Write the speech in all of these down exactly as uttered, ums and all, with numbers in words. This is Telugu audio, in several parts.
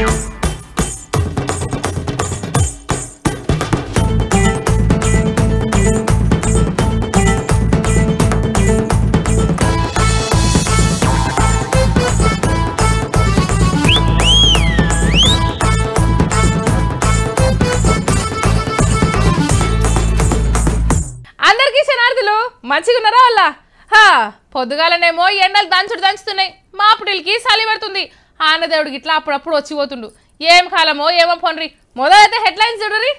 మంచిగున్నారా వాళ్ళ హా పొద్దుగాలనేమో ఎండలు దంచుడు దంచుతున్నాయి మాపుడికి చలి పడుతుంది ఆనదేవుడికి ఇట్లా అప్పుడప్పుడు వచ్చిపోతుండు ఏం కాలమో ఏమో పోన్రి మొదలైతే హెడ్లైన్స్ చూడరి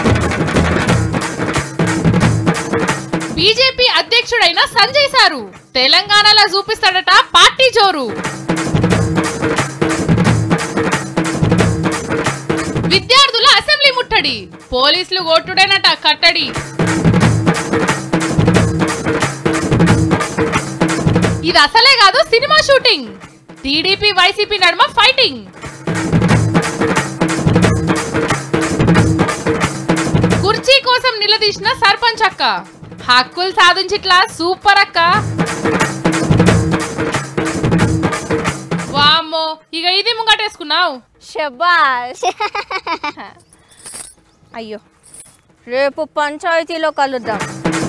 బీజేపీ అధ్యక్షుడైన సంజయ్ సారు తెలంగాణలో చూపిస్తాడట పార్టీ జోరు విద్యార్థుల అసెంబ్లీ ముట్టడి పోలీసులు కొట్టుడేనట కట్టడి ఇది అసలే కాదు సినిమా షూటింగ్ టీడీపీ వైసీపీ నడుమ ఫైటింగ్ కుర్చీ కోసం నిలదీసిన సర్పంచ్ అక్క హక్కులు సాధించిట్లా సూపర్ అక్క వామ్మో ఇక ఇది ముంగటేసుకున్నావు శబాష్ అయ్యో రేపు పంచాయతీలో కలుద్దాం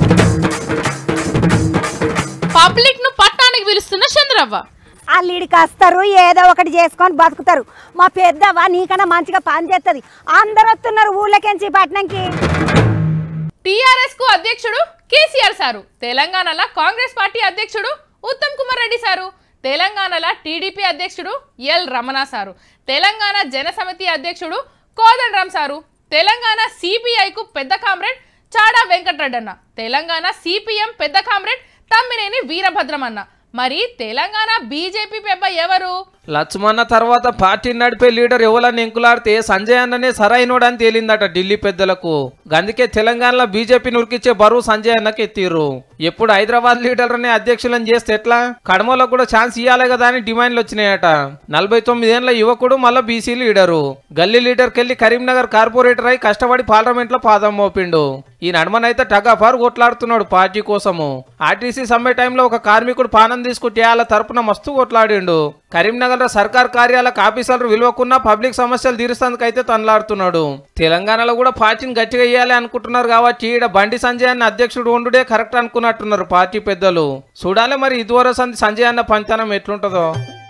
పబ్లిక్ ను పట్టానికి పిలుస్తున్న చంద్రవ్వ అల్లుడికి వస్తారు ఏదో ఒకటి చేసుకొని బతుకుతారు మా పెద్దవ్వ నీకన్నా మంచిగా పని చేస్తుంది అందరు వస్తున్నారు ఊళ్ళకెంచి పట్టణంకి టిఆర్ఎస్ కు అధ్యక్షుడు కేసీఆర్ సారు తెలంగాణలో కాంగ్రెస్ పార్టీ అధ్యక్షుడు ఉత్తమ్ కుమార్ రెడ్డి సారు తెలంగాణలో టీడీపీ అధ్యక్షుడు ఎల్ రమణ సారు తెలంగాణ జనసమితి అధ్యక్షుడు కోదండరామ్ సారు తెలంగాణ సిపిఐకు పెద్ద కామ్రేడ్ చాడా వెంకటరెడ్డి అన్న తెలంగాణ సిపిఎం పెద్ద కామ్రేడ్ తమ్మినేని వీరభద్రమన్న మరి తెలంగాణ బీజేపీ పెద్ద ఎవరు లక్ష్మణ తర్వాత పార్టీ నడిపే లీడర్ ఎవరని ఎంకులాడితే సంజయ్ అన్ననే సరైనోడని తేలిందట ఢిల్లీ పెద్దలకు అందుకే తెలంగాణలో బీజేపీ నురికిచ్చే బరువు సంజయ్ అన్నకి ఎత్తిర్రు ఎప్పుడు హైదరాబాద్ లీడర్ అనే అధ్యక్షులను చేస్తే ఎట్లా కడమలకు కూడా ఛాన్స్ ఇవ్వాలి కదా అని డిమాండ్లు వచ్చినాయట నలభై తొమ్మిదేళ్ల యువకుడు మళ్ళా బీసీ లీడరు గల్లీ లీడర్కి వెళ్ళి కరీంనగర్ కార్పొరేటర్ అయి కష్టపడి పార్లమెంట్ లో పాదం మోపిండు ఈ నడమనైతే టగాఫార్ కొట్లాడుతున్నాడు పార్టీ కోసము ఆర్టీసీ సమ్మె టైంలో ఒక కార్మికుడు పానం తీసుకుంటే వాళ్ళ తరపున మస్తు కొట్లాడిండు కరీంనగర్ లో సర్కార్ కార్యాలకు ఆఫీసర్లు విలువకున్న పబ్లిక్ సమస్యలు తీరుస్తానికైతే తనలాడుతున్నాడు తెలంగాణలో కూడా పార్టీని గట్టిగా వేయాలి అనుకుంటున్నారు కాబట్టి ఈడ బండి సంజయ్ అన్న అధ్యక్షుడు ఉండుడే కరెక్ట్ అనుకున్నట్టున్నారు పార్టీ పెద్దలు చూడాలి మరి ఇదివరకు సంజయ్ అన్న పంచనం ఎట్లుంటుందో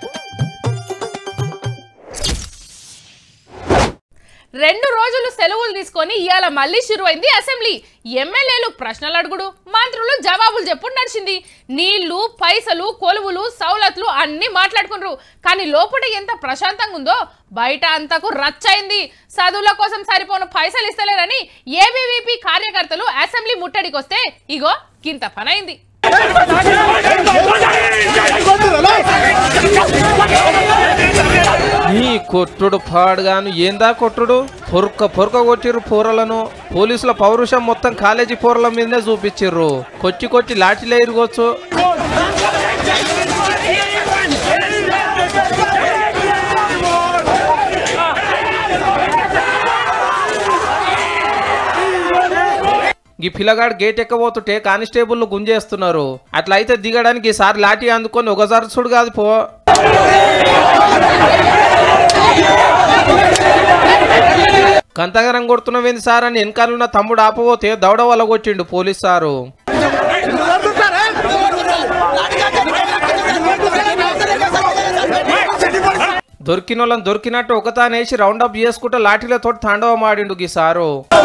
రెండు రోజులు సెలవులు తీసుకొని ఇవాళ మళ్ళీ షురువైంది అసెంబ్లీ ఎమ్మెల్యేలు ప్రశ్నలు అడుగుడు మంత్రులు జవాబులు చెప్పుడు నడిచింది నీళ్లు పైసలు కొలువులు సౌలతులు అన్ని మాట్లాడుకున్నారు కానీ లోపల ఎంత ప్రశాంతంగా ఉందో బయట అంతకు రచ్చయింది చదువుల కోసం సరిపోను పైసలు ఇస్తలేరని ఏబీవీపీ కార్యకర్తలు అసెంబ్లీ ముట్టడికి వస్తే ఇగో గింత పనైంది ఈ కొట్టుడు పాడుగాను ఏందా కొట్టుడు పొరుక పొరుక కొట్టిర్రు పోరలను పోలీసుల పౌరుషం మొత్తం కాలేజీ పోరల మీదనే చూపించిర్రు కొచ్చి కొచ్చి లాఠీలు ఎరుగొచ్చు ఈ పిల్లగాడు గేట్ ఎక్కబోతుంటే కానిస్టేబుల్ గుంజేస్తున్నారు అట్లా అయితే దిగడానికి ఈసారి లాఠీ అందుకొని ఒకసారి చూడు కాదు పో కంతగరం కొడుతున్నవేంది సార్ అని వెనకాలన్న తమ్ముడు ఆపబోతే దౌడ వల్ల కొట్టిండు పోలీస్ సారు దొరికిన వాళ్ళని దొరికినట్టు ఒకతానేసి రౌండ్ అప్ చేసుకుంటూ లాఠీలతో తాండవం ఆడిండు గీ సారు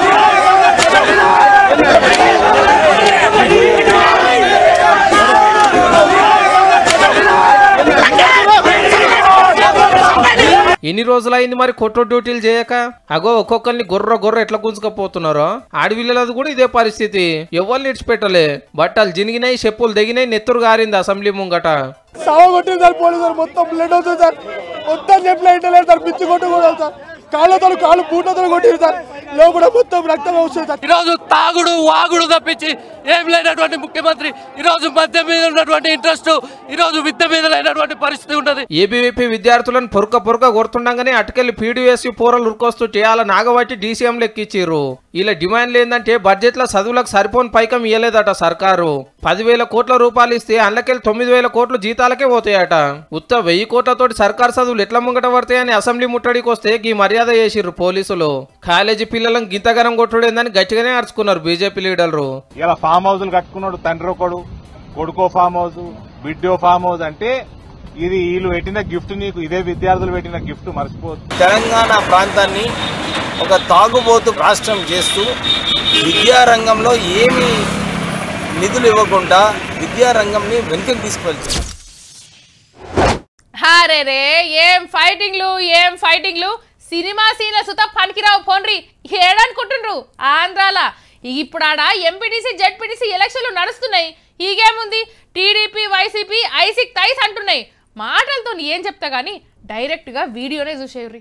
ఎన్ని రోజులైంది మరి కొట్టు డ్యూటీలు చేయక అగో ఒక్కొక్కరిని గొర్ర గొర్ర ఎట్లా గుంజుకపోతున్నారో ఆడవిల్లలది కూడా ఇదే పరిస్థితి ఎవరిని ఇడిచిపెట్టలే బట్టలు జినిగినాయి చెప్పులు దిగినాయి నెత్తురు గారింది అసెంబ్లీ ముంగట సాగు కొట్టింది సార్ పోలీసు మొత్తం బ్లడ్ అవుతుంది సార్ మొత్తం చెప్పలేదు సార్ పిచ్చి కొట్టు కూడా సార్ కాళ్ళతో కాళ్ళు పూటతో కొట్టిరు సార్, లోపల మొత్తం రక్తం వస్తుంది సార్. ఈరోజు తాగుడు వాగుడు తప్పించి ఏం లేనటువంటి ముఖ్యమంత్రి ఈరోజు మద్య మీద ఉన్నటువంటి ఇంట్రెస్ట్ ఈరోజు విద్య మీద లేనటువంటి పరిస్థితి ఉన్నది. ఏబీవీపీ విద్యార్థులను పొరక పొరక కొడుతుండగానే అటుకెళ్లి పీడీఎస్సీ పోరలు ఉరుకొస్తూ చేయాల నాగబట్టి డీసీఎం లెక్కిచ్చిర్రు. ఇలా డిమాండ్లు ఏంటంటే బడ్జెట్ లో చదువులకు సరిపోని పైకం ఇయ్యలేదట సర్కారు. పదివేల కోట్ల రూపాయలు ఇస్తే అందులోకెళ్ళి తొమ్మిది వేల కోట్లు జీతాలకే పోతాయట. ఉత్త వెయ్యి కోట్లతోటి సర్కారు చదువులు ఎట్లా ముంగట పడతాయని అసెంబ్లీ ముట్టడికి వస్తే ఈ మర్యాద చేసిర్రు పోలీసులు. కాలేజీ పిల్లలను గింతగనం కొట్టుడేందని గట్టిగానే అరుచుకున్నారు బీజేపీ లీడర్లు. ఇలా ఫామ్ హౌస్లు కట్టుకున్నాడు, తండ్రి ఒకడు, కొడుకో ఫామ్ హౌస్, బిడ్డో ఫామ్ హౌస్. అంటే ఇది వీళ్ళు పెట్టిన గిఫ్ట్, నీకు ఇదే విద్యార్థులు పెట్టిన గిఫ్ట్ మర్చిపోదు. తెలంగాణ ప్రాంతాన్ని ఒక తాగుబోతు రాష్ట్రం చేస్తూ విద్యారంగంలో ఏమి నిధులు ఇవ్వకుండా విద్యారంగంని వెనుకకు తీసుకువెళ్తుంది. హారే రే ఏం ఫైటింగ్లు ఏం ఫైటింగ్లు సినిమా సీన్ల సుత పనికిరావు పోన్రి ఏడనుకుంటుండ్రు ఆంధ్రాల. ఇప్పుడు ఆడ ఎంపీటీసీ జెడ్పీటీసీ ఎలక్షన్లు నడుస్తున్నాయి. ఈగేముంది టీడీపీ వైసీపీ ఐసిక్ తైస్ అంటున్నాయి. మాటలతో ఏం చెప్తా గానీ డైరెక్ట్ గా వీడియోనే చూసేయండి.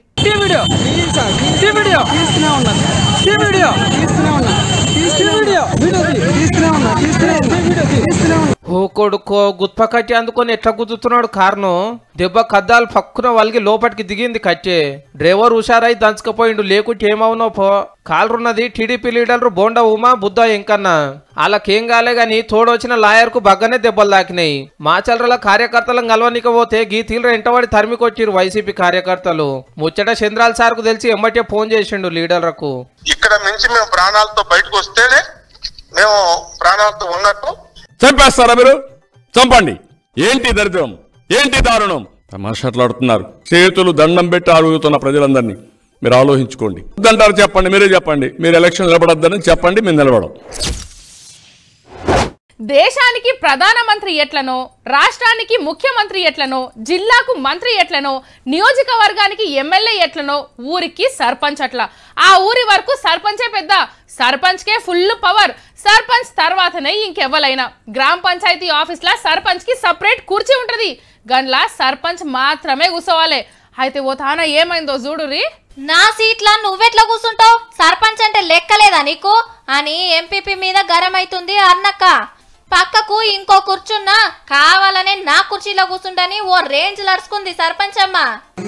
ఓ కొడుకో గుత్ప కట్టి అందుకొని ఎట్లా గుద్దుతున్నాడు కారును. దెబ్బ కద్దాలు పక్కున వాళ్ళకి లోపలికి దిగింది కట్టే. డ్రైవర్ హుషారై దంచుకపోయిండు, లేకుంటే ఏమవునో పో. కాలురున్నది టీడీపీ లీడర్లు బోండా ఉమా బుద్ధ ఎంకన్న. వాళ్ళకేం కాలే గాని తోడొచ్చిన లాయర్ కు బగ్గనే దెబ్బలు దాకినాయి. మాచల్రల కార్యకర్తలను కలవనికపోతే గీతీలు ఎంటవాడి తరిమి కొట్టిరు వైసీపీ కార్యకర్తలు. ముచ్చట చంద్రాల సార్ కు తెలిసి ఎమ్మటే ఫోన్ చేసిండు లీడర్లకు. ఇక్కడ నుంచి మేము ప్రాణాలతో బయటకు వస్తేనే మేము ప్రాణాలతో ఉన్నట్టు. చంపేస్తారా మీరు? చంపండి. ఏంటి దరిద్రం, ఏంటి దారుణం? తమాషాట్లాడుతున్నారు. చేతులు దండం పెట్టి అడుగుతున్న ప్రజలందరినీ మీరు ఆలోచించుకోండి. వద్దంటారు చెప్పండి, మీరే చెప్పండి. మీరు ఎలక్షన్ నిలబడద్దని చెప్పండి, మేము నిలబడం. దేశానికి ప్రధానమంత్రి ఎట్లనో, రాష్ట్రానికి ముఖ్యమంత్రి ఎట్లనో, జిల్లాకు మంత్రి ఎట్లనో, నియోజకవర్గానికి ఎమ్మెల్యే ఎట్లనో, ఊరికి సర్పంచ్ అట్లా. ఆ ఊరి వరకు సర్పంచే పెద్ద. సర్పంచ్కే ఫుల్ పవర్. సర్పంచ్ తర్వాతనే ఇంకెవ్వలైనా. గ్రామ పంచాయతీ ఆఫీస్లా సర్పంచ్ కి సపరేట్ కుర్చీ ఉంటది. గండ్లా సర్పంచ్ మాత్రమే కూర్చోవాలి. అయితే ఓ తాన ఏమైందో చూడురి. నా సీట్లా నువ్వెట్లా కూర్చుంటావు? సర్పంచ్ అంటే లెక్కలేదా నీకు అని ఎంపీపీ మీద గరం అవుతుంది అన్నక్క. పక్కకు ఇంకో కూర్చున్నా కావాలనే నా కుర్చీలో కూర్చుంటని ఓ రేంజ్ లడుచుకుంది సర్పంచ్ అమ్మ.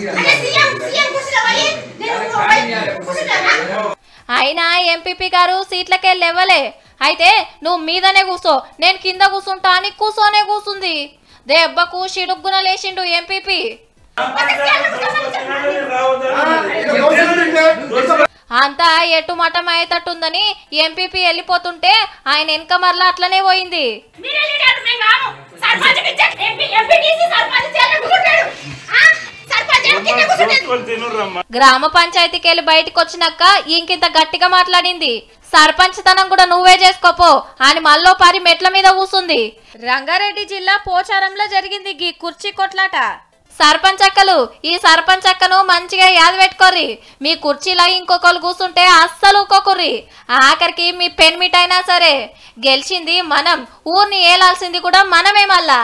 అయినా ఎంపీపీ గారు సీట్లకే లేవలే. అయితే నువ్వు మీదనే కూర్చో, నేను కింద కూర్చుంటా అని కూర్చోనే కూర్చుంది. దెబ్బకు షిడుగ్గున లేచిండు ఎంపీపీ. అంతా ఎటు మఠం అయ్యేటట్టుందని ఎంపీపీ వెళ్ళిపోతుంటే ఆయన వెనక మరలా అట్లనే పోయింది. గ్రామ పంచాయతీకి వెళ్ళి బయటకు వచ్చినాక ఇంకింత గట్టిగా మాట్లాడింది. సర్పంచ్ తనం కూడా నువ్వే చేసుకోపో అని మల్లో పారి మెట్ల మీద కూసుంది. రంగారెడ్డి జిల్లా పోచారంలో జరిగింది గీ కుర్చీ కొట్లాట. సర్పంచ్ అక్కలు ఈ సర్పంచ్ అక్కను మంచిగా యాద పెట్టుకోర్రి. మీ కుర్చీలో ఇంకొకరు కూర్చుంటే అస్సలు ఊకోకుర్రి. ఆఖరికి మీ పెన్మిట్ అయినా సరే గెలిచింది మనం, ఊరిని ఏలాల్సింది కూడా మనమే. మళ్ళా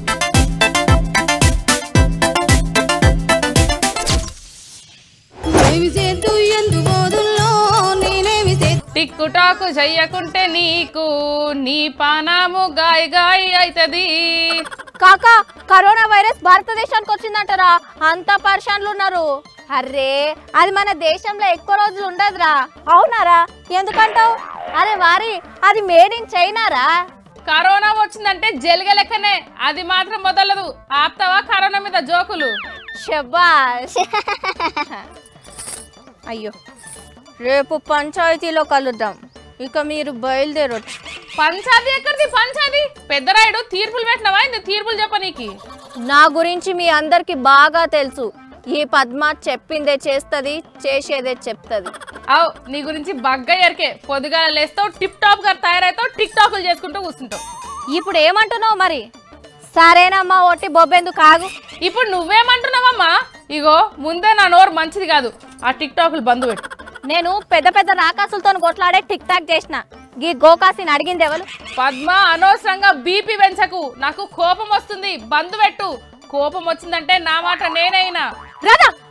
టిక్కు టాకు చెయ్యకుంటే నీకు నీ పానాము గాయ గాయ అవుతుంది. కాకా కరోనా వైరస్ భారతదేశానికి వచ్చిందంటారా? అంత పరిశాన్లు ఉన్నారు. అర్రే అది మన దేశంలో ఎక్కువ రోజులు ఉండదురా. అవునారా? ఎందుకంటావు? అరే వారి అది మేడ్ ఇన్ చైనారా. కరోనా వచ్చిందంటే జల్గ లెక్కనే, అది మాత్రం మొదలదు. ఆప్తావా కరోనా మీద జోకులు? శబాష్. అయ్యో రేపు పంచాయతీలో కలుద్దాం. ఇక మీరు బయలుదేరొచ్చు. పంచాయతీ ఎక్కడిది? పంచాయతీ పెద్దరాయుడు తీర్పులు పెట్టినవా? ఇంత తీర్పులు చెప్పనీకి? నా గురించి మీ అందరికి బాగా తెలుసు. ఈ పద్మ చెప్పిందే చేస్తుంది, చేసేదే చెప్తుంది. అవు నీ గురించి బగ్గా ఎరికే. పొద్దుగాల లేస్తావు, టిప్ టాప్ గా తయారైతావు, టిక్ టాకులు చేసుకుంటూ కూర్చుంటావు. ఇప్పుడు ఏమంటున్నావు మరి? సరేనమ్మా ఒట్టి బొబ్బెందుకు కాగు. ఇప్పుడు నువ్వేమంటున్నావమ్మా? ఇగో ముందే నా నోరు మంచిది కాదు. ఆ టిక్ టాకులు బంద్ పెట్టు. నేను పెద్ద పెద్ద రాకాసులతో కొట్లాడే టిక్ టాక్ చేసిన. గీ గోకాసిని అడిగింది ఎవరు? పద్మ అనవసరంగా బీపీ పెంచకు, నాకు కోపం వస్తుంది. బంద్ పెట్టు. కోపం వచ్చిందంటే నా మాట నేనైనా. రాదా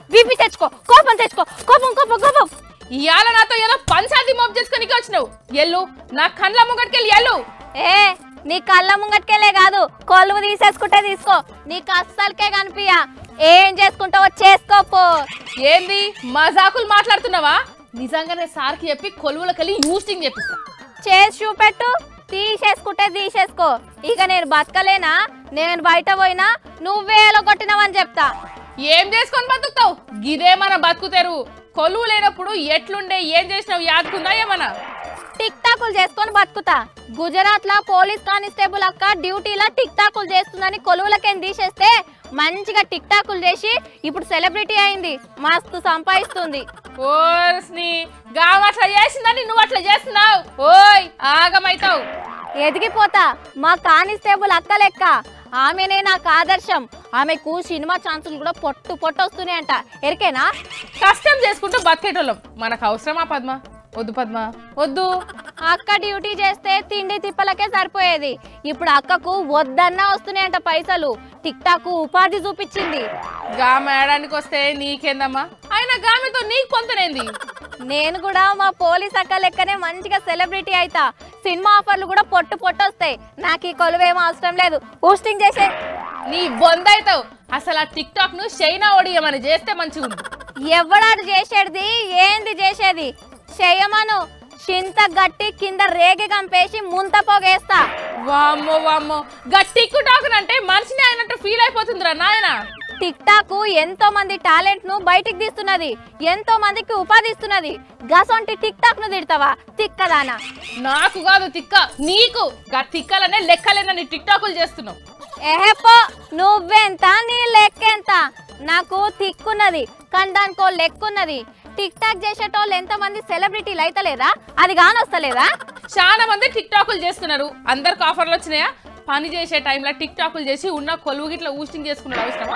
బీపీ తెచ్చుకో, కోపం తెచ్చుకో, కోపం కోపం కోపం. ఇవాళ నాతో ఏదో పంచాయతీ మోపు చేసుకొని వచ్చినావు. ఎల్లు నా కండ్ల ముంగటికెళ్ళి ఎల్లు. ఏ నీ కళ్ళ ముంగటికెళ్ళే కాదు, కొలువు తీసేసుకుంటే తీసుకో, నీకు అస్సలకే కనిపియా. ఏం చేసుకుంటావో చేసుకోపో. ఏంది మజాకులు మాట్లాడుతున్నావా? నిజంగానే సార్కి చెప్పి కొలువులకెళ్ళి యూస్టింగ్ చెప్పిస్తా. చేసి చూపెట్టు, తీసేసుకుంటే తీసేసుకో. ఇక నేను బతకలేనా? నేను బయట పోయినా నువ్వేలో కొట్టినావని చెప్తా. ఏం చేసుకొని బతుకుతావు? గిదే మన బతుకుతారు. కొలువు లేనప్పుడు ఎట్లుండే, ఏం చేసినావు యాదుకుందా ఏమన్నా? టిక్ టాకులు చేసుకొని బతుకుతా. గుజరాత్ లా పోలీస్ కానిస్టేబుల్ అక్క డ్యూటీలా టిక్ టాకులు చేస్తుందని కొలువులకేం తీసేస్తే మంచిగా టిక్ టాకులు చేసి ఇప్పుడు సెలబ్రిటీ అయింది, మస్తు సంపాదిస్తుంది. ఓర్స్ని గామ అట్లా చేసిందని నువ్వు అట్లా చేస్తున్నావు. ఓయ్ ఆగమైతావు. ఎదిగిపోతా. మా కానిస్టేబుల్ అక్క లెక్క ఆమెనే నాకు ఆదర్శం. ఆమెకు సినిమా ఛాన్సులు కూడా పొట్టు పొట్టు వస్తున్నాయి అంట. ఎరికేనా? కష్టం చేసుకుంటూ బతికేటోళ్ళం. మనకు అవసరమా పద్మ? వద్దు పద్మ వద్దు. అక్క డ్యూటీ చేస్తే తిండి తిప్పలకే సరిపోయేది. ఇప్పుడు అక్కకు వద్దన్నా వస్తున్నాయంట పైసలు. టిక్ టాక్ ఉపాధి చూపించింది. గామె ఏడానికి వస్తే నీకేందమ్మా? ఆయన గామెతో నీకు పొంతనేంది? నేను కూడా మా పోలీస్ అక్క లెక్కనే మంచిగా సెలబ్రిటీ అయితా. సినిమా ఆఫర్లు కూడా పొట్టు పొట్టు వస్తాయి. నాకు ఈ కొలువేమో అవసరం లేదు. హోస్టింగ్ చేసే నీ బొందైతావు. అసలు ఆ టిక్ టాక్ ను చైనా ఒడియమని చేస్తే మంచిగా ఉంది. ఎవడాడు చేసేది? ఏంది చేసేది? చెయ్యమను. చింత గట్టి కింద రేగి కంపేసి ముంత పోగేస్తా. వామ్మో వామ్మో, గట్టి టాక్ అంటే మనిషిని అయినట్టు ఫీల్ అయిపోతుందిరా నాయన. టిక్ టాక్ ఎంతో మంది టాలెంట్ ను బయటికి తీస్తున్నది, ఎంతో మందికి ఉపాధి ఇస్తున్నది. గసొంటి టిక్ టాక్ ను తిడతావా తిక్కదానా? నాకు కాదు తిక్క, నీకు. గా తిక్కలనే లెక్కలేనని టిక్ టాకులు చేస్తున్నావు. ఎహెపో, నువ్వెంత నీ లెక్కెంత? నాకు తిక్కున్నది కానీ దానికో లెక్కున్నది. టిక్ టాక్ చేసేటోళ్ళు ఎంత మంది సెలబ్రిటీలు అయితలేదా? అది కానొస్తలేదా? చాలా మంది టిక్ టాకులు చేస్తున్నారు. అందరికి ఆఫర్లు వచ్చినాయా? పని చేసే టైంలో టిక్ టాకులు చేసి ఉన్న కొలువు గిట్లా ఊస్టింగ్ చేసుకున్నాడు అవసరమా?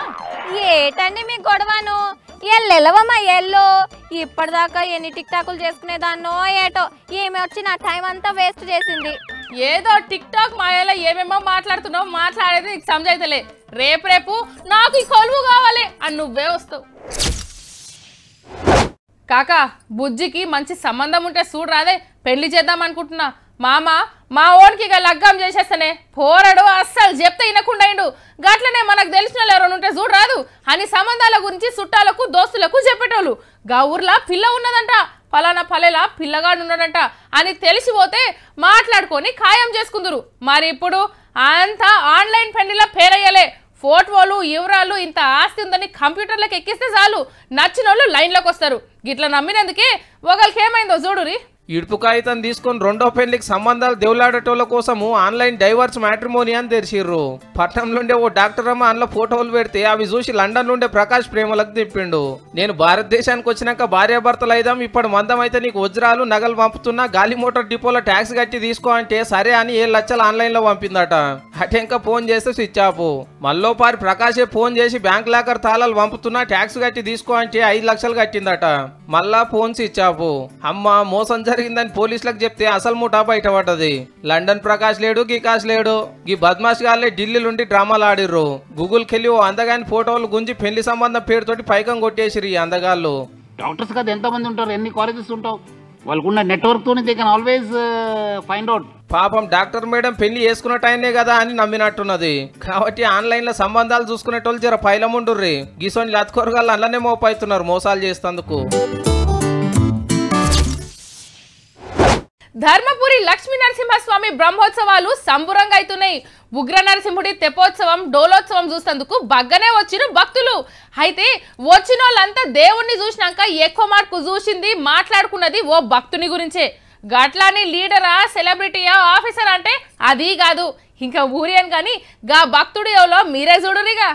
ఏటండి మీ గొడవను? ఎల్లెలవమ్మా ఎల్లు. ఇప్పటిదాకా ఎన్ని టిక్ టాకులు చేసుకునేదాన్నో ఏటో. ఏమి వచ్చి నా టైం అంతా వేస్ట్ చేసింది. ఏదో టిక్ టాక్ మాయాలో ఏమేమో మాట్లాడుతున్నావు. మాట్లాడేది నీకు సమజైతలే. రేపు రేపు నాకు ఈ కొలువు కావాలి అని నువ్వే వస్తావు. కాకా బుజ్జికి మంచి సంబంధం ఉంటే చూడు రాదే, పెళ్లి చేద్దాం అనుకుంటున్నా. మామ మా ఓన్కి ఇక లగ్గం చేసేస్తానే. పోరడు అస్సలు చెప్తే వినకుండా అయిండు. గట్లనే మనకు తెలిసిన వాళ్ళు ఎవరైనా ఉంటే చూడు రాదు అని సంబంధాల గురించి చుట్టాలకు దోస్తులకు చెప్పేటోళ్ళు. గా ఊర్లో పిల్ల ఉన్నదంట, పలానా పల్లెలా పిల్లగాడు ఉన్నాడంట అని తెలిసిపోతే మాట్లాడుకొని ఖాయం చేసుకుందరు. మరి ఇప్పుడు అంతా ఆన్లైన్ పెళ్లిలా పేరయ్యలే. ఫోటోలు వివరాలు ఇంత ఆస్తి ఉందని కంప్యూటర్లకు ఎక్కిస్తే చాలు నచ్చిన వాళ్ళు లైన్లోకి వస్తారు. గిట్లా నమ్మినందుకే ఒకరికి ఏమైందో చూడురి. ఇడుపు కాగితం తీసుకొని రెండో పెళ్లికి సంబంధాలు దేవులాడేటోళ్ళ కోసము ఆన్లైన్ డైవర్స్ మ్యాట్రిమోని అని తెరిచిర్రు. పట్నంలో ఉండే ఓ డాక్టర్ అమ్మ అందులో ఫోటోలు పెడితే అవి చూసి లండన్ నుండే ప్రకాష్ ప్రేమలకు తిప్పిండు. నేను భారతదేశానికి వచ్చినాక భార్యాభర్తలు అయిదాం, ఇప్పుడు మందం అయితే నీకు వజ్రాలు నగలు పంపుతున్నా, గాలి మోటార్ డిపోలో ట్యాక్స్ కట్టి తీసుకో అంటే సరే అని ఏడు లక్షలు ఆన్లైన్ లో పంపిందట. అటెంక ఫోన్ చేస్తే స్విచ్ ఆఫ్. మల్లోపారి ప్రకాశే ఫోన్ చేసి బ్యాంక్ లాకర్ తాళాలు పంపుతున్నా, ట్యాక్స్ కట్టి తీసుకో అంటే ఐదు లక్షలు కట్టిందట. మళ్ళా ఫోన్ స్విచ్ ఆఫ్. అమ్మ మోసం జరిగిందని పోలీసులకు చెప్తే అసలు ముఠా బయటపడ్డది. లండన్ ప్రకాష్ లేడు, గికాష్ లేడు. ఈ బద్మాష్ గాళ్ళే ఢిల్లీలుండి డ్రామాలు ఆడిర్రు. గూగుల్ కెళ్ళి ఓ అందగాని ఫోటోలు గుంజి పెళ్లి సంబంధం పేరుతోటి పైకం కొట్టేసిరు ఈ అందగాళ్ళు. డాక్టర్స్ కదా ఎంత మంది ఉంటారు, ఎన్ని కాలేజెస్ ఉంటావు, వాళ్ళకున్న నెట్వర్క్ తోని they can always find out. పాపం డాక్టర్ మేడం పెళ్లి చేసుకున్నట్టు ఆయనే కదా అని నమ్మినట్టున్నది. కాబట్టి ఆన్లైన్ లో సంబంధాలు చూసుకునేటోళ్ళు జర పైలముండుర్రి. గిసోని లత్కొరగాళ్ళు అలానే మోపైతున్నారు మోసాలు చేస్తేందుకు. ధర్మపురి లక్ష్మీ నరసింహస్వామి బ్రహ్మోత్సవాలు సంబురంగా అవుతున్నాయి. ఉగ్ర నరసింహుడి తెప్పోత్సవం డోలోత్సవం చూసేందుకు బగ్గనే వచ్చిన భక్తులు. అయితే వచ్చిన వాళ్ళంతా దేవుణ్ణి చూసినాక ఎక్కువ మార్కు చూసింది మాట్లాడుకున్నది ఓ భక్తుని గురించే. గట్లాని లీడరా, సెలబ్రిటీయా, ఆఫీసర్ అంటే అది కాదు. ఇంకా ఊరి అని కానీ గా భక్తుడు ఎవలో మీరే చూడురిగా.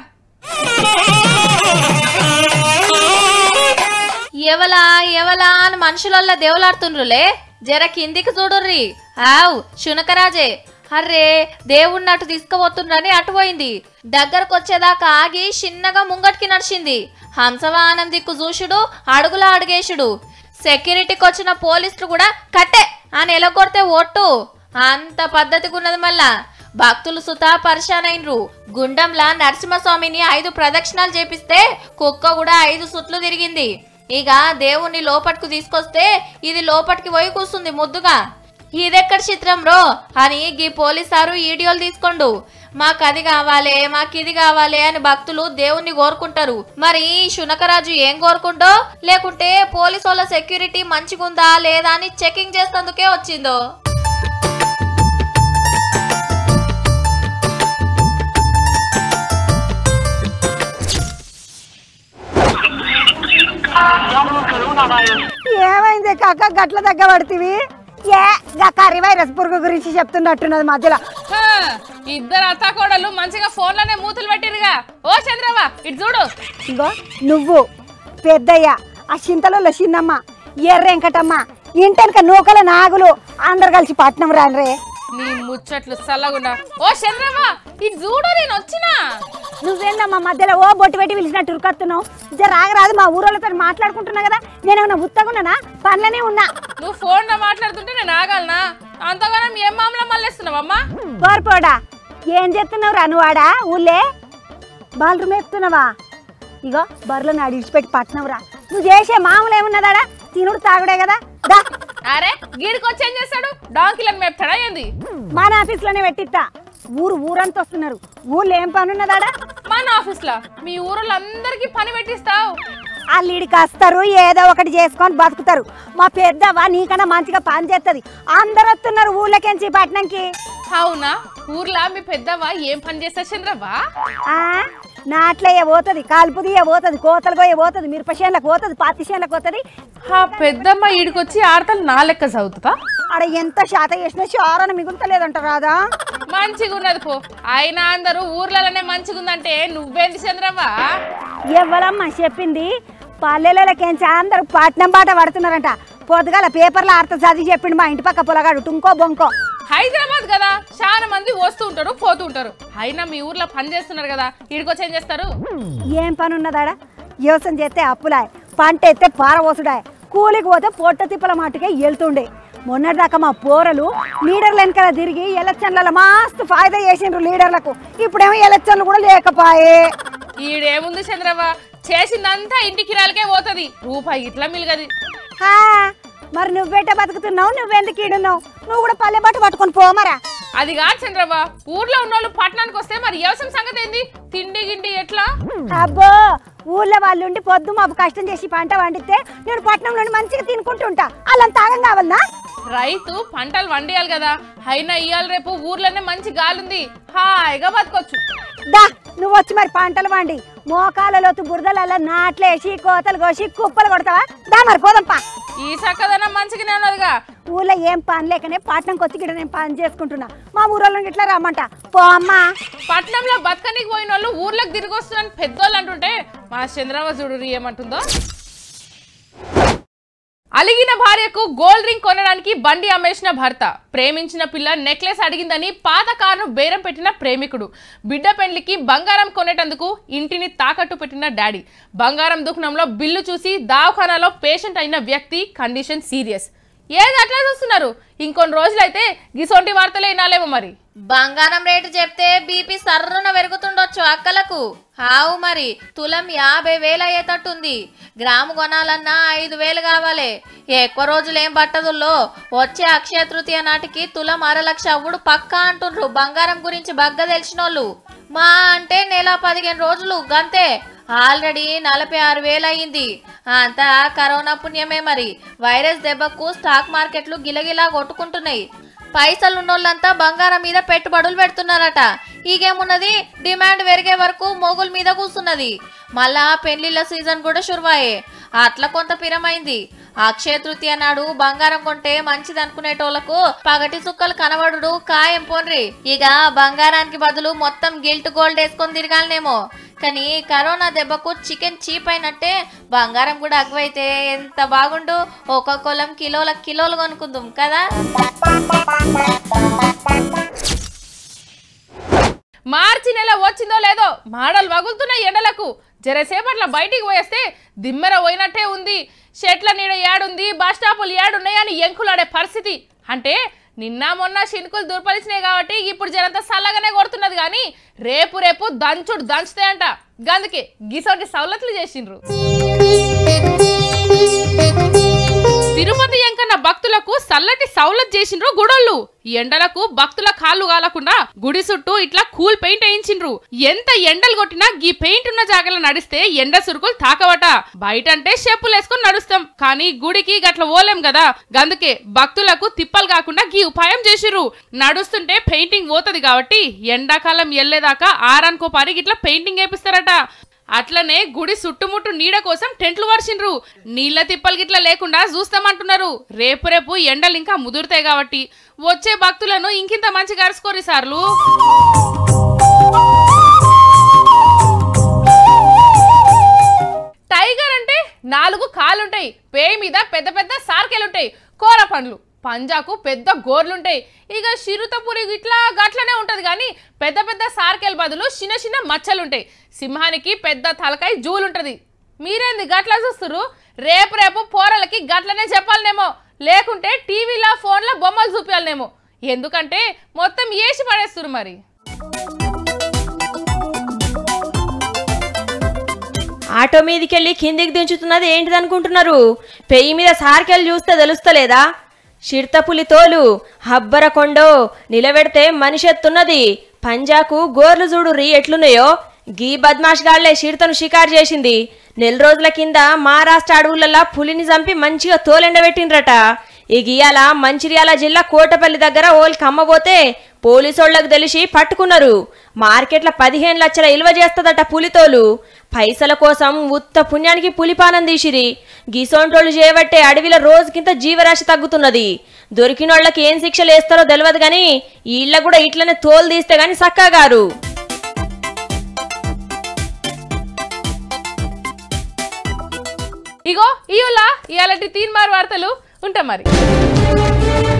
ఎవలా ఎవలా అని మనుషులల్లా దేవులాడుతుండ్రులే. జర కిందికి చూడుర్రి. ఆవ్ శునకరాజే, అర్రే దేవుణ్ణట్టు తీసుకుపోతుండ్రని అటుపోయింది. దగ్గరకు వచ్చేదాకా ఆగి చిన్నగా ముంగటికి నడిచింది. హంసవాహనం దిక్కు చూసుడు, అడుగుల అడుగేసుడు. సెక్యూరిటీకి వచ్చిన పోలీసులు కూడా కట్టే అని ఎలగొడితే ఒట్టు. అంత పద్ధతిగా ఉన్నది. మళ్ళా భక్తులు సుతా పరిశానైనరు. గుండంలా నరసింహస్వామిని ఐదు ప్రదక్షిణాలు చేపిస్తే కుక్క కూడా ఐదు సుట్లు తిరిగింది. ఇక దేవుణ్ణి లోపటికి తీసుకొస్తే ఇది లోపటికి పోయి కూస్తుంది ముద్దుగా. ఇదెక్కడ చిత్రం రో అని గీ పోలీసారు ఈడియోలు తీసుకోండు. మాకు అది కావాలి మాకు ఇది కావాలి అని భక్తులు దేవుణ్ణి కోరుకుంటారు. మరి శునకరాజు ఏం కోరుకుంటో లేకుంటే పోలీసు వాళ్ళ సెక్యూరిటీ మంచిగుందా లేదా అని చెకింగ్ చేసేందుకే వచ్చిందో. ఏమైంది కాక గట్ల దగ్గర పడుతుంది? ఏ కర్రీ వైరస్ పురుగు గురించి చెప్తున్నట్టున్నది మధ్యలో. ఇద్దరు అత్తాకోడలు మంచిగా ఫోన్లోనే మూతులు పెట్టిరుగా. ఓ చంద్రవ్వ ఇటు చూడు. ఇగో నువ్వు పెద్దయ్య, ఆ చింతలలో చిన్నమ్మ, ఎర్రెంకటమ్మ, ఇంటెనక నూకల నాగులు అందరు కలిసి పట్నం రాన్రే. నీ ముచ్చట్లు చల్లగుండా. ఓ చంద్రవ్వ ఇటు చూడు నేను వచ్చినా. నువ్వేందమ్మా మధ్యలో ఓ బొట్టు పెట్టి పిలిచినట్టు ఉరుకొత్తున్నావు? జర రాగరాదు, మా ఊరోళ్ళతో మాట్లాడుకుంటున్నా కదా. నేనేమన్నా ఉత్తగున్నానా? పనులనే ఉన్నా. నువ్వు ఫోన్ లో మాట్లాడుతుంటే నేను ఆగాలనా? అంతగానం ఏం మామూలు మళ్ళేస్తున్నావమ్మా? కోరిపోడా ఏం చేస్తున్నావు రా నువ్వు? ఆడా ఊళ్ళే బాలు మేపుతున్నావా? ఇగో బర్రెలు నాడు ఇడిచిపెట్టి పట్టినవు రా. నువ్వు చేసే మామూలు ఏమున్నదాడా? తినుడు తాగుడే కదా. దా. అరే గీడికి వచ్చి ఏం చేస్తాడు? డాంకిలను మేపుతాడా ఏంది? మన ఆఫీస్ లోనే పెట్టిస్తా. ఊరు ఊరంతా వస్తున్నారు. ఊళ్ళో ఏం పని ఉన్నదాడా? మన ఆఫీస్ లో మీ ఊరోళ్ళు అందరికి పని పెట్టిస్తావు. వాళ్ళు ఇడికి వస్తారు, ఏదో ఒకటి చేసుకొని బతుకుతారు. మా పెద్దవా నీకన్నా మంచిగా పని చేస్తుంది. అందరు వస్తున్నారు ఊళ్ళకెంచి పట్నంకి. అవునా? ఊర్లో మీ పెద్దవా ఏం పని చేస్తా చంద్రవ్వా? నాట్లయ్యే పోతుంది, కాల్పు దియ్య పోతుంది, కోతలు పోయే పోతుంది, మిరప చేనులకు పోతుంది, పత్తి చేనులకు పోతుంది. ఆ పెద్దమ్మ ఈడికొచ్చి ఆడతలు నా లెక్క చదువుతుందా? ఆడ ఎంత శాత చేసినా చారణ మిగులుతలేదంట రాదా? మంచిగా ఉన్నది పో. అయినా అందరూ ఊర్లలోనే మంచిగా ఉందంటే నువ్వేంది చంద్రవ్వా? ఎవ్వరమ్మా చెప్పింది? పల్లెలకెంచి అందరూ పట్నం బాట పడుతున్నారంట. పొద్దుగాల పేపర్లో అర్థ చదివి చెప్పిండు మా ఇంటి పక్క పొలగాడు టుంకో బొంకో. హైదరాబాద్ కదా చాలా మంది వస్తూ ఉంటారు పోతూ ఉంటారు. అయినా మీ ఊర్లో పని చేస్తున్నారు కదా, ఈడికొచ్చి ఏం చేస్తారు? ఏం పని ఉన్నదాడా? వ్యవసాయం చేస్తే అప్పులాయ్, పంట ఎత్తే పారవోసుడాయ్, కూలికి పోతే పొట్ట తిప్పల మాటకే వెళ్తుండే. మొన్నటిదాకా మా పోరలు లీడర్లు వెనకాల తిరిగి ఎలక్షన్లలో మస్తు ఫాయిదా చేసిండ్రు లీడర్లకు. ఇప్పుడేమో ఎలక్షన్లు కూడా లేకపాయే. ఈడేముంది చంద్రవ్వ, చేసిందంతా ఇంటికి రాలకే పోతుంది, రూపాయి ఇట్లా మిలగది. మరి నువ్వేట బతుకుతున్నావు, నువ్వెందుకు ఈడున్నావు? నువ్వు కూడా పల్లె బట్ట పట్టుకొని పోమరా. అది కాదు చంద్రవ్వ, ఊర్లో ఉన్న వాళ్ళు పట్టణానికి వస్తే మరి వ్యవసాయం సంగతి ఏంది? తిండి గిండి ఎట్లా? అబ్బో ఊర్లో వాళ్ళు ఉండి పొద్దు మాకు కష్టం చేసి పంట పండితే నేను పట్టణం నుండి మంచిగా తినుకుంటుంటా. అలా తాగం కావాలనా? రైతు పంటలు వండియాలి కదా. అయినా ఇవాళ రేపు ఊర్లోనే మంచి గాలుంది, హాయిగా బతకొచ్చు. దా నువ్వు వచ్చి మరి పంటలు వండి మోకాలలోతు బురదలలో నాట్లేసి కోతలు కోసి కుప్పలు కొడతావా? దా మరి పోదంపా. ఈ చక్కదనం మంచిగానే ఉన్నదిగా. ఊళ్ళో ఏం పని లేకనే పట్నంకి వచ్చి గిట్ట నేను పని చేసుకుంటున్నా. మా ఊరోళ్ళని ఇట్లా రమ్మంట పో అమ్మా. పట్నంలో బతకనికి పోయిన వాళ్ళు ఊర్లోకి తిరిగి వస్తున్నారని పెద్దోళ్ళు అంటుంటే మా చంద్రవ్వ చూడు ఏమంటుందో. అలిగిన భార్యకు గోల్డ్ రింగ్ కొనడానికి బండి అమ్మేసిన భర్త, ప్రేమించిన పిల్ల నెక్లెస్ అడిగిందని పాత కారును బేరం పెట్టిన ప్రేమికుడు, బిడ్డ పెండ్లికి బంగారం కొనేటందుకు ఇంటిని తాకట్టు పెట్టిన డాడీ, బంగారం దుకాణంలో బిల్లు చూసి దవాఖానాలో పేషెంట్ అయిన వ్యక్తి కండిషన్ సీరియస్. ఏది అట్లా చూస్తున్నారు? ఇంకొన్ని రోజులైతే గిసొంటి వార్తలే వినాలేమో. మరి బంగారం రేటు చెప్తే బీపీ సర్రున పెరుగుతుండొచ్చు అక్కలకు. ఆవు మరి తులం యాభై వేలు అయ్యేటట్టుంది. గ్రాము కొనాలన్నా ఐదు వేలు కావాలి. ఎక్కువ రోజులు ఏం పట్టదుల్లో. వచ్చే అక్షయ తృతీయ నాటికి తులం అర లక్ష అవ్వుడు పక్కా అంటుండ్రు బంగారం గురించి బగ్గ తెలిసినోళ్ళు. మా అంటే నెల పదిహేను రోజులు గంతే. ఆల్రెడీ నలభై ఆరు వేలు అయ్యింది. అంతా కరోనా పుణ్యమే. మరి వైరస్ దెబ్బకు స్టాక్ మార్కెట్లు గిలగిలా కొట్టుకుంటున్నాయి. పైసలు ఉన్నోళ్ళంతా బంగారం మీద పెట్టుబడులు పెడుతున్నారట. ఈగేమున్నది, డిమాండ్ పెరిగే వరకు మొగుల మీద కూస్తున్నది. మళ్ళా పెళ్లిళ్ళ సీజన్ కూడా షురువాయే. అట్లా కొంత పిరమైంది. అక్షయ తృతీయ నాడు బంగారం కొంటే మంచిది అనుకునేటోళ్లకు పగటి సుక్కలు కనబడు ఖాయం పోన్రి. ఇక బంగారానికి బదులు మొత్తం గిల్ట్ గోల్డ్ వేసుకొని తిరగాలనేమో. కానీ కరోనా దెబ్బకు చికెన్ చీప్ అయినట్టే బంగారం కూడా అగ్వైతే ఎంత బాగుండు. ఒక కొలం కిలోల కిలోలు కొనుక్కుందాం కదా. మార్చి నెల వచ్చిందో లేదో మాడలు వగులుతున్నాయి ఎండలకు. జరసేపట్ల బయటికి పోయేస్తే దిమ్మెర పోయినట్టే ఉంది. చెట్ల నీడ ఏడుంది, బస్ స్టాపులు ఏడున్నాయి అని ఎంకులాడే పరిస్థితి. అంటే నిన్న మొన్న శినుకులు దుర్పలిచినాయి కాబట్టి ఇప్పుడు జనంతా చల్లగానే కొడుతున్నది కానీ రేపు రేపు దంచుడు దంచుతాయంట గందుకే గిసోటి సౌలతులు చేసిండ్రు తిరుపతి ఎంకన్న భక్తులకు సల్లటి సౌలత్ చేసిండ్రు గుడోళ్ళు ఎండలకు భక్తుల కాళ్ళు కాలకుండా గుడి చుట్టూ ఇట్లా కూల్ పెయింట్ వేయించిండ్రు ఎంత ఎండలు కొట్టినా గీ పెయింట్ ఉన్న జాగలో నడిస్తే ఎండ సురుకులు తాకవట బయట అంటే చెప్పులు వేసుకుని నడుస్తాం కానీ గుడికి గట్ల పోలేం కదా గందుకే భక్తులకు తిప్పలు కాకుండా గీ ఉపాయం చేసిర్రు నడుస్తుంటే పెయింటింగ్ పోతది కాబట్టి ఎండాకాలం ఎల్లేదాకా ఆరానికో పరి ఇట్లా పెయింటింగ్ వేపిస్తారట అట్లనే గుడి చుట్టుముట్టు నీడ కోసం టెంట్లు వర్షిండ్రు నీళ్ల తిప్పలు గిట్లా లేకుండా చూస్తామంటున్నారు రేపు రేపు ఎండలు ఇంకా ముదురుతాయి కాబట్టి వచ్చే భక్తులను ఇంకింత మంచిగా అరుచుకోరి సార్లు టైగర్ అంటే నాలుగు కాలుంటాయి పేయి మీద పెద్ద పెద్ద సార్కెలుంటాయి కూర పండ్లు పంజాకు పెద్ద గోర్లుంటాయి ఇక చిరుతపురి ఇట్లా గట్లనే ఉంటది కానీ పెద్ద పెద్ద సార్కెల్ బదులు చిన్న చిన్న మచ్చలుంటాయి సింహానికి పెద్ద తలకాయ జూలుంటది మీరేంది గట్లా చూస్తురు రేపు రేపు పోరలకి గట్లనే చెప్పాలనేమో లేకుంటే టీవీలో ఫోన్లో బొమ్మలు చూపించాలనేమో ఎందుకంటే మొత్తం ఏసి పడేస్తురు మరి ఆటో మీదకెళ్ళి కిందికి దించుతున్నది ఏంటిది అనుకుంటున్నారు పెయ్యి మీద సార్కెళ్ళి చూస్తే తెలుస్తలేదా చిరుతపులి తోలు హబ్బర కొండో నిలబెడితే మనిషి ఎత్తున్నది పంజాకు గోర్లు చూడు రీ ఎట్లున్నాయో గీ బద్మాష్ గాళ్లే చిరుతను షికారు చేసింది నెల రోజుల కింద మహారాష్ట్ర అడవులలో పులిని చంపి మంచిగా తోలెండబెట్టిండ్రట ఈ గియాల మంచిర్యాల జిల్లా కోటపల్లి దగ్గర ఓల్ కమ్మబోతే పోలీసోళ్లకు తెలిసి పట్టుకున్నారు మార్కెట్ల పదిహేను లక్షల ఇలువ చేస్తదట పులితోలు పైసల కోసం ఉత్త పుణ్యానికి పులిపానం తీసిరి గిసోంటోళ్ళు చేయబట్టే అడవిలో రోజుకింత జీవరాశి తగ్గుతున్నది దొరికినోళ్ళకి ఏం శిక్షలు వేస్తారో తెలియదు గాని వీళ్ళ కూడా ఇట్లనే తోలు తీస్తే గాని సక్కగారు ఇగో ఇయులా ఇయాలటి తీన్ మార్ వార్తలు ఉంటాం మరి.